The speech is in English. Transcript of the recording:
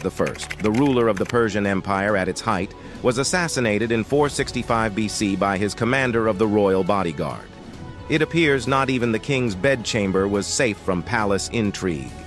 I, the ruler of the Persian Empire at its height, was assassinated in 465 BC by his commander of the royal bodyguard. It appears not even the king's bedchamber was safe from palace intrigue.